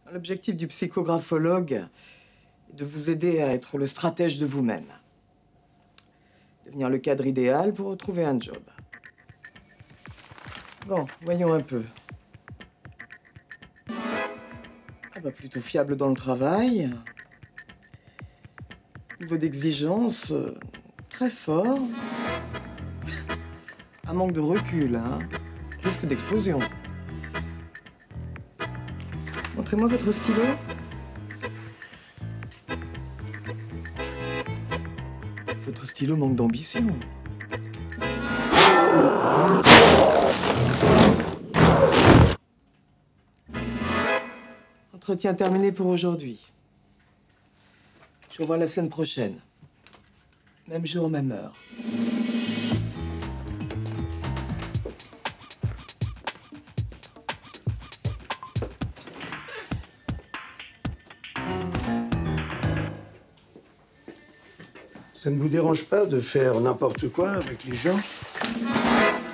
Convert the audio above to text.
L'objectif du psychographologue est de vous aider à être le stratège de vous-même. Devenir le cadre idéal pour retrouver un job. Bon, voyons un peu. Ah bah, plutôt fiable dans le travail. Niveau d'exigence, très fort. Un manque de recul, hein. Risque d'explosion. Montrez-moi votre stylo. Votre stylo manque d'ambition. Entretien terminé pour aujourd'hui. Je vous revois la semaine prochaine. Même jour, même heure. Ça ne vous dérange pas de faire n'importe quoi avec les gens?